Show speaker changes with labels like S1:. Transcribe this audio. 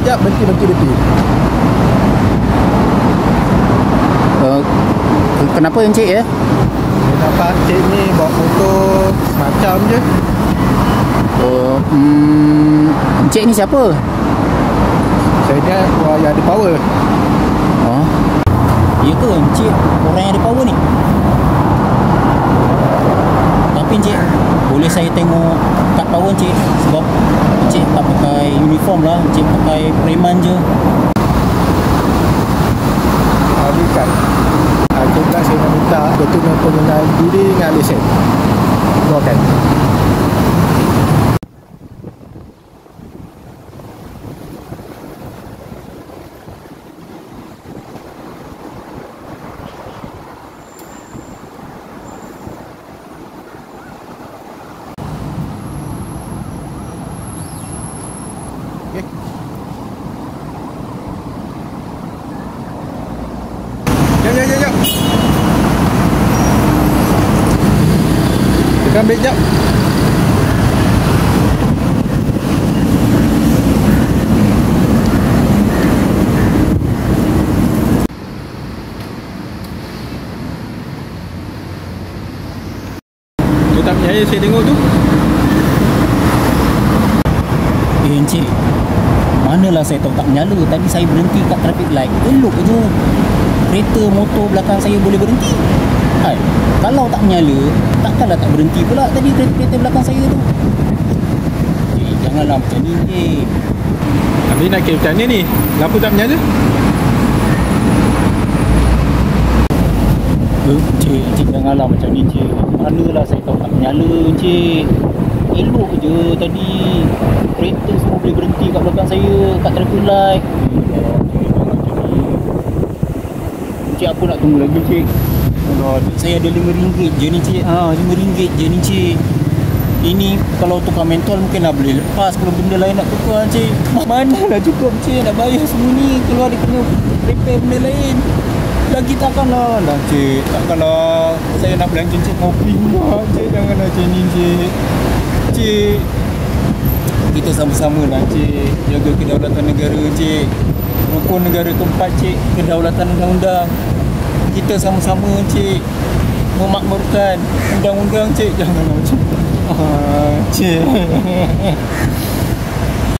S1: sekejap, berhenti.
S2: Kenapa Encik ya?
S1: Saya nampak Encik ni bawa motor macam je.
S2: Encik ni siapa?
S1: Saya ni orang yang ada power.
S2: Oh. Ya ke Encik orang yang ada power ni? Tapi Encik, boleh saya tengok kad power Encik? Sebab Encik tak pakai uniform lah, Encik pakai preman je.
S1: Bukan. Kita saya nak minta dokumen pengenal diri dengan lesen. Keluarkan. Jom. Kita ambil jap. Dia tak percaya saya tengok tu.
S2: Encik, manalah saya tahu tak menyala. Tadi saya berhenti kat traffic light. Elok je kereta motor belakang saya boleh berhenti. Hai, kalau tak menyala, takkanlah tak berhenti pula tadi kereta belakang saya tu. Janganlah macam ni, Encik.
S1: Habis nak kira macam mana ni? Lampu tak menyala?
S2: Encik, janganlah macam ni, Encik. Manalah saya tahu tak menyala, Encik. Elok je tadi kereta semua boleh berhenti kat belakang saya kat traffic light. Cik, apa nak tunggu lagi, Cik? Allah, saya ada RM5 je ni, Cik. RM5 je ni, Cik. Ini kalau tukar mentol mungkin lah boleh lepas. Kalau benda lain nak tukar, Cik, mana lah cukup, Cik. Nak bayar semua ni. Kalau ada kena repair benda lain lagi takkanlah Cik. Takkanlah saya nak belanja Cik kopi pula, Cik. Janganlah macam ni, Cik. Cik, kita sama-sama lah, Cik. Jaga kedaulatan negara, Cik. Rukun negara keempat, Cik, kedaulatan undang-undang. Kita sama-sama, Cik, memakmurkan undang-undang, Cik. Janganlah, Cik. Cik.